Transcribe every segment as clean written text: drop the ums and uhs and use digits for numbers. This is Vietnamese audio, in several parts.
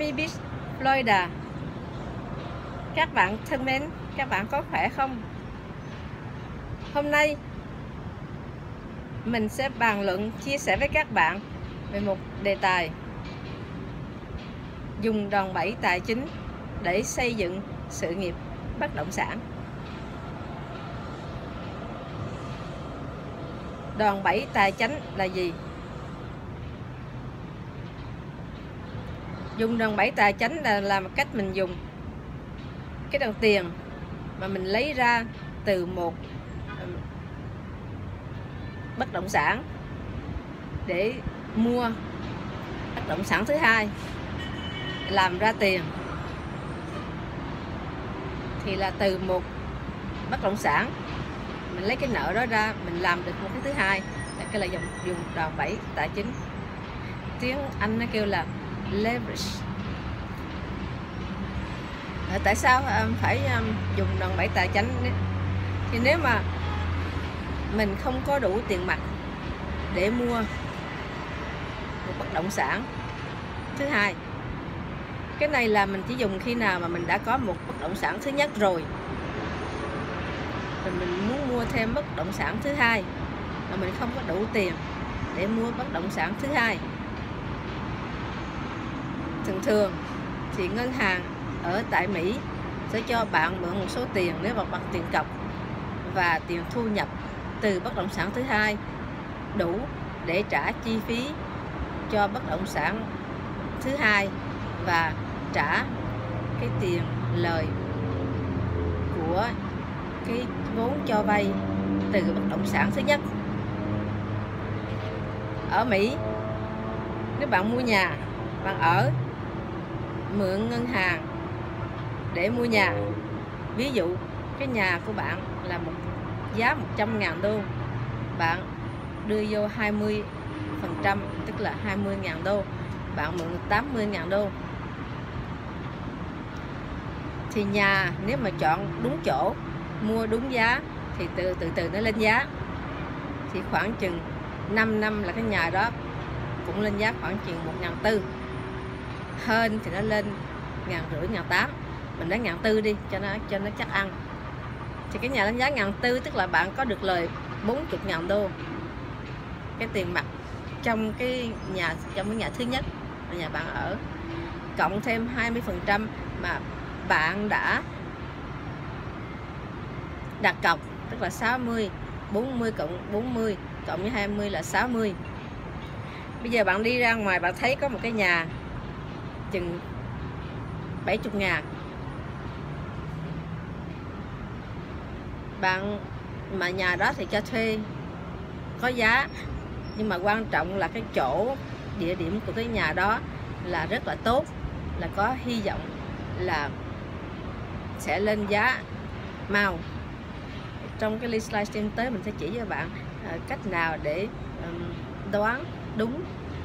Miami Beach, Florida. Các bạn thân mến, các bạn có khỏe không? Hôm nay mình sẽ bàn luận, chia sẻ với các bạn về một đề tài: dùng đòn bẩy tài chính để xây dựng sự nghiệp bất động sản. Đòn bẩy tài chính là gì? Dùng đòn bẩy tài chính là một cách mình dùng cái đồng tiền mà mình lấy ra từ một bất động sản để mua bất động sản thứ hai, làm ra tiền. Thì là từ một bất động sản mình lấy cái nợ đó ra, mình làm được một cái thứ hai, là cái là dùng đòn bẩy tài chính. Tiếng Anh nó kêu là leverage. Tại sao phải dùng đòn bẩy tài chính? Thì nếu mà mình không có đủ tiền mặt để mua một bất động sản thứ hai, cái này là mình chỉ dùng khi nào mà mình đã có một bất động sản thứ nhất rồi mình muốn mua thêm bất động sản thứ hai mà mình không có đủ tiền để mua bất động sản thứ hai. Thường thì ngân hàng ở tại Mỹ sẽ cho bạn mượn một số tiền nếu mà bằng tiền cọc và tiền thu nhập từ bất động sản thứ hai đủ để trả chi phí cho bất động sản thứ hai và trả cái tiền lời của cái vốn cho vay từ bất động sản thứ nhất. Ở Mỹ, nếu bạn mua nhà, bạn ở, mượn ngân hàng để mua nhà, ví dụ cái nhà của bạn là giá 100.000 đô, bạn đưa vô 20%, tức là 20.000 đô, bạn mượn 80.000 đô. Thì nhà nếu mà chọn đúng chỗ, mua đúng giá thì từ từ nó lên giá. Thì khoảng chừng 5 năm là cái nhà đó cũng lên giá khoảng chừng 1.400. Hơn thì nó lên 1.500, 1.800. Mình nói 1.400 đi cho nó chắc ăn. Thì cái nhà lên giá 1.400 tức là bạn có được lời 40.000 đô cái tiền mặt trong cái nhà thứ nhất là nhà bạn ở, cộng thêm 20% mà bạn đã đặt cọc, tức là 60, 40 cộng 40 cộng với 20 là 60. Bây giờ bạn đi ra ngoài, bạn thấy có một cái nhà chừng 70.000, bạn mà nhà đó thì cho thuê có giá, nhưng mà quan trọng là cái chỗ địa điểm của cái nhà đó là rất là tốt, là có hy vọng là sẽ lên giá mau. Trong cái livestream tới mình sẽ chỉ cho bạn cách nào để đoán đúng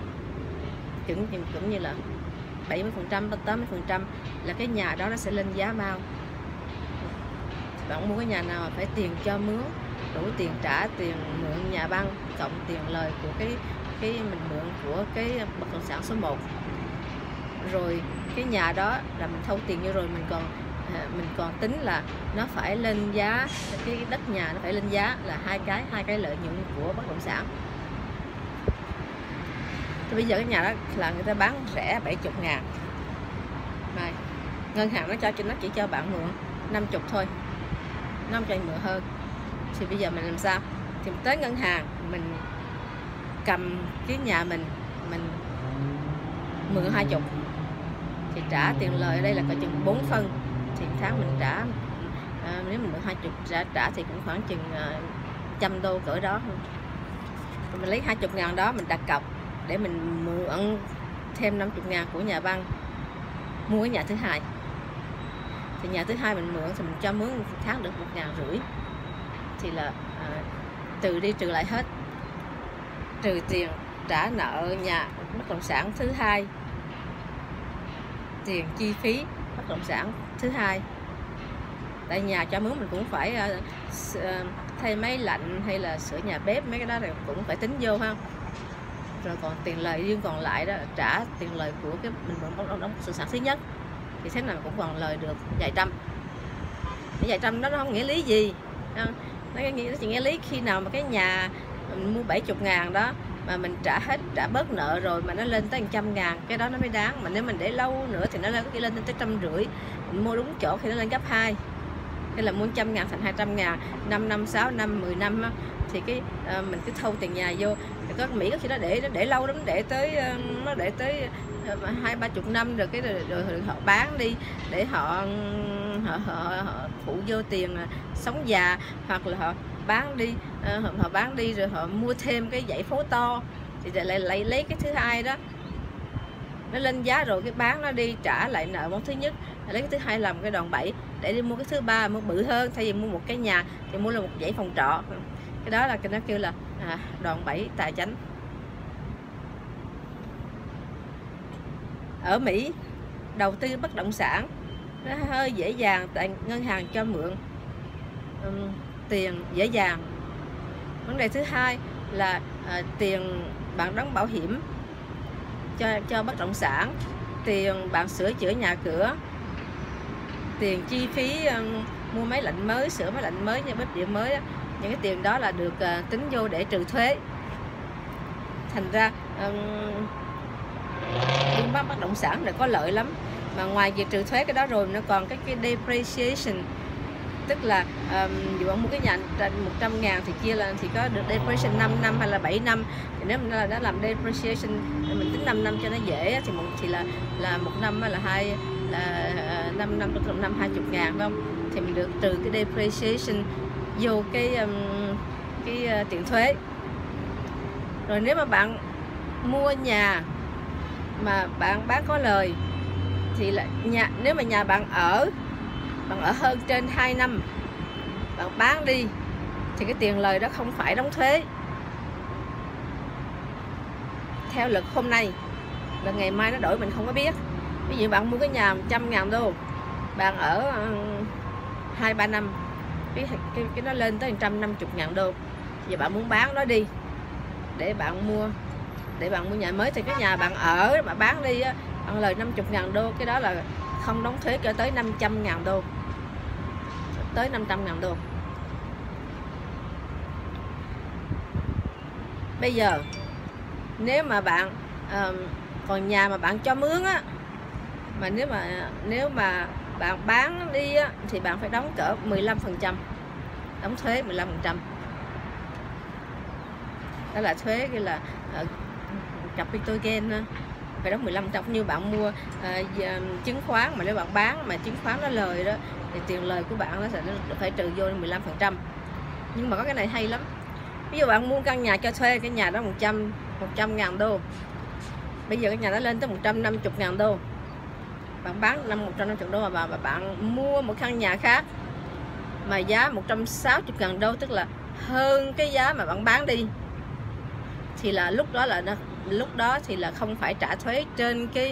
cũng như là 70% đến 80% là cái nhà đó nó sẽ lên giá mau. Bạn mua cái nhà nào mà phải tiền cho mướn, đủ tiền trả tiền mượn nhà băng cộng tiền lời của cái mình mượn của cái bất động sản số 1. Rồi cái nhà đó là mình thâu tiền vô rồi, mình còn tính là nó phải lên giá, cái đất nhà nó phải lên giá, là hai cái lợi nhuận của bất động sản. Thì bây giờ cái nhà đó là người ta bán rẻ 70.000, này ngân hàng nó chỉ cho bạn mượn 50 thôi, nó không cho anh mượn hơn. Thì bây giờ mình làm sao? Thì mình tới ngân hàng, mình cầm cái nhà mình mượn 20 thì trả tiền lời ở đây là coi chừng 4 phân. Thì tháng mình trả, nếu mình mượn 20 trả thì cũng khoảng chừng 100 đô cỡ đó. Rồi mình lấy 20.000 đó mình đặt cọc để mình mượn thêm 50.000 của nhà băng mua cái nhà thứ hai. Thì nhà thứ hai mình mượn thì mình cho mướn tháng được 1.500. Thì là trừ đi trừ lại hết, trừ tiền trả nợ nhà bất động sản thứ hai, tiền chi phí bất động sản thứ hai. Tại nhà cho mướn mình cũng phải thay máy lạnh hay là sửa nhà bếp, mấy cái đó thì cũng phải tính vô ha. rồi còn tiền lời riêng còn lại đó trả tiền lời của cái mình đóng sự sản thứ nhất thì thế nào cũng còn lời được vài trăm. Cái vài trăm đó nó không nghĩa lý gì, nó chỉ nghĩa lý khi nào mà cái nhà mình mua 70.000 đó mà mình trả hết, trả bớt nợ rồi mà nó lên tới 100.000, cái đó nó mới đáng. Mà nếu mình để lâu nữa thì nó có khi lên tới 150, mình mua đúng chỗ thì nó lên gấp 2, cái là mua 100.000 thành 200.000, 5 năm, 6 năm, 10 năm á, thì cái mình cứ thâu tiền nhà vô. Có Mỹ có khi nó để lâu lắm, để tới 20-30 năm rồi rồi họ bán đi để họ phụ vô tiền sống già, hoặc là họ bán đi rồi họ mua thêm cái dãy phố to thì lại lấy cái thứ hai đó, nó lên giá rồi cái bán nó đi trả lại nợ món thứ nhất, lấy cái thứ hai làm cái đòn bẩy để đi mua cái thứ ba, mua bự hơn. Thay vì mua một cái nhà thì mua là một dãy phòng trọ. Cái đó là nó kêu là đòn bẩy tài chánh. Ở Mỹ đầu tư bất động sản nó hơi dễ dàng, tại ngân hàng cho mượn tiền dễ dàng. Vấn đề thứ hai là tiền bạn đóng bảo hiểm cho bất động sản, tiền bạn sửa chữa nhà cửa, tiền chi phí mua máy lạnh mới, sửa máy lạnh mới, bếp điện mới đó, những cái tiền đó là được tính vô để trừ thuế. Thành ra buôn bán bất động sản là có lợi lắm. Mà ngoài việc trừ thuế cái đó rồi nó còn cái depreciation, tức là dù bạn mua cái nhà 100.000 thì chia là thì có được depreciation 5 năm hay là 7 năm. Thì nếu mà nó làm depreciation mình tính 5 năm cho nó dễ thì là 1 năm là 5 năm, trong năm 20.000 phải không? Thì mình được trừ cái depreciation vô cái tiền thuế. Rồi nếu mà bạn mua nhà mà bạn bán có lời thì là nếu mà nhà bạn ở hơn trên 2 năm, bạn bán đi thì cái tiền lời đó không phải đóng thuế. Theo luật hôm nay, và ngày mai nó đổi mình không có biết. Ví dụ bạn mua cái nhà 100.000 đô, bạn ở 2-3 năm, cái nó lên tới 150.000 đô. Giờ bạn muốn bán nó đi để bạn mua nhà mới, thì cái nhà bạn ở mà bán đi á, bạn lời 50.000 đô, cái đó là không đóng thuế cho tới 500.000 đô, tới 500.000 đô. Bây giờ nếu mà bạn còn nhà mà bạn cho mướn á, mà nếu mà bạn bán đi á, thì bạn phải đóng cỡ 15%, đóng thuế 15%. Đó là thuế cái là capital gain, phải đóng 15%. Như bạn mua chứng khoán, mà nếu bạn bán mà chứng khoán nó lời đó thì tiền lời của bạn nó sẽ phải trừ vô 15%. Nhưng mà có cái này hay lắm. Ví dụ bạn mua căn nhà cho thuê, cái nhà đó 100.000 đô, bây giờ cái nhà nó lên tới 150.000 đô, bạn bán 150 đô mà bạn mua một căn nhà khác mà giá 160.000 đô, tức là hơn cái giá mà bạn bán đi, thì là lúc đó thì là không phải trả thuế trên cái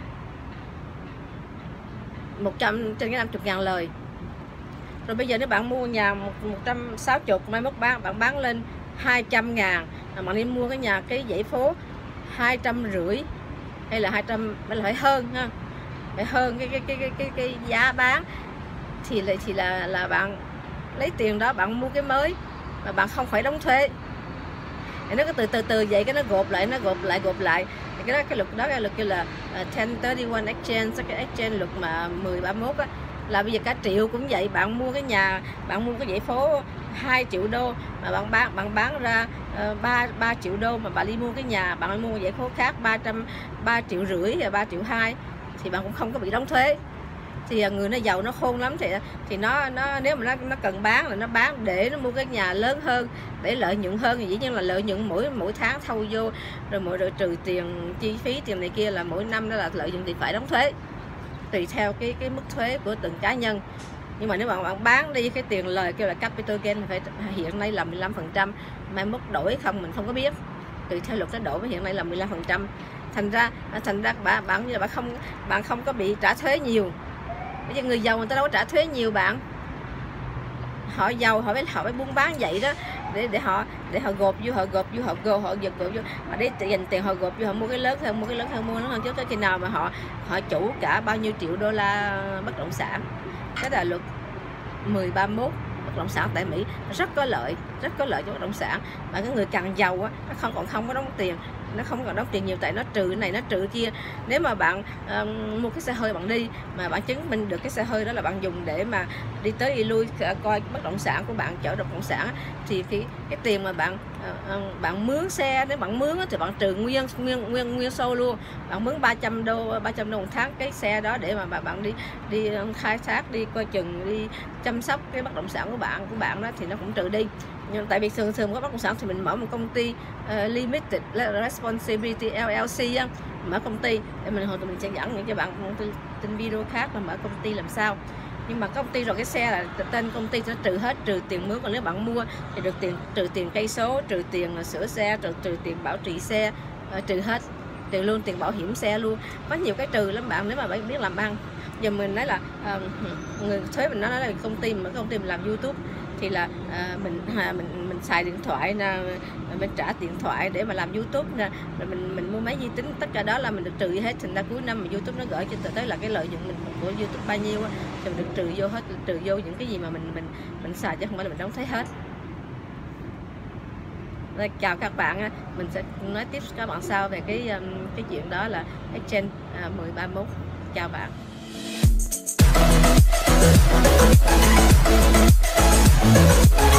100, trên cái 50.000 lời. Rồi bây giờ nếu bạn mua nhà 160, mai mốt bạn bán lên 200.000, bạn đi mua cái nhà cái dãy phố 250 hay là 200, là phải hơn ha, phải hơn cái giá bán, thì là bạn lấy tiền đó bạn mua cái mới mà bạn không phải đóng thuế. Thì nó cứ từ vậy, cái nó gộp lại. Thì cái luật đó, cái luật kêu là 1031 exchange, cái exchange luật mà 1031 á, là bây giờ cả triệu cũng vậy. Bạn mua cái nhà, bạn mua cái dãy phố 2 triệu đô mà bạn bán ra 3 triệu đô, mà bạn đi mua cái nhà, bạn đi mua dãy phố khác 3,5 triệu hay 3,2 triệu, thì bạn cũng không có bị đóng thuế. Thì người nó giàu nó khôn lắm, thì nó nếu mà nó cần bán là nó bán để nó mua cái nhà lớn hơn để lợi nhuận hơn. Thì dĩ nhiên là lợi nhuận mỗi tháng thâu vô, rồi trừ tiền chi phí tiền này kia, là mỗi năm đó là lợi nhuận thì phải đóng thuế, tùy theo cái mức thuế của từng cá nhân. Nhưng mà nếu bạn bán đi cái tiền lời kêu là capital gain, phải hiện nay là 15%, mai mốt đổi không mình không có biết, tùy theo luật nó đổi, hiện nay là 15%. Thành ra bạn không có bị trả thuế nhiều. Bây giờ người giàu người ta đâu có trả thuế nhiều bạn. Họ giàu họ phải buôn bán vậy đó, để họ gộp vô, họ giật gộp vô, họ để dành tiền, họ gộp vô, họ mua cái lớn hơn, mua lớn hơn, cho tới khi nào mà họ chủ cả bao nhiêu triệu đô la bất động sản. Cái là luật 1031 bất động sản tại Mỹ rất có lợi cho bất động sản. Và cái người càng giàu á, nó không có đóng tiền, nó không còn đóng tiền nhiều, tại nó trừ này nó trừ kia. Nếu mà bạn mua cái xe hơi bạn đi mà bạn chứng minh được cái xe hơi đó là bạn dùng để mà đi tới đi lui coi bất động sản của bạn, chở bất động sản, thì cái tiền mà bạn mướn xe, nếu bạn mướn thì bạn trừ nguyên sâu luôn. Bạn mướn 300 đô một tháng cái xe đó để mà bạn đi khai thác, đi coi chừng, đi chăm sóc cái bất động sản của bạn đó, thì nó cũng trừ đi. Nhưng tại vì thường có bất động sản thì mình mở một công ty limited responsibility LLC á, mở công ty để mình sẽ dẫn những cho bạn một tin video khác là mở công ty làm sao. Nhưng mà công ty rồi cái xe là tên công ty nó trừ tiền mướn, còn nếu bạn mua thì được trừ tiền cây số, trừ tiền sửa xe, trừ tiền bảo trì xe, trừ hết, trừ luôn tiền bảo hiểm xe luôn. Có nhiều cái trừ lắm bạn, nếu mà bạn biết làm ăn. Giờ mình nói là người thuế mình nói là công ty mình làm YouTube thì là mình xài điện thoại nè, mình trả điện thoại để mà làm YouTube nè, rồi mình mua máy vi tính, tất cả đó là mình được trừ hết. Thành ra cuối năm mà YouTube nó gửi cho tới là cái lợi nhuận mình của YouTube bao nhiêu á, thì mình được trừ vô hết, trừ vô những cái gì mà mình xài, chứ không phải là mình đóng thuế hết. Rồi, chào các bạn, mình sẽ nói tiếp các bạn sau về cái chuyện đó là Exchange 1031. Chào bạn.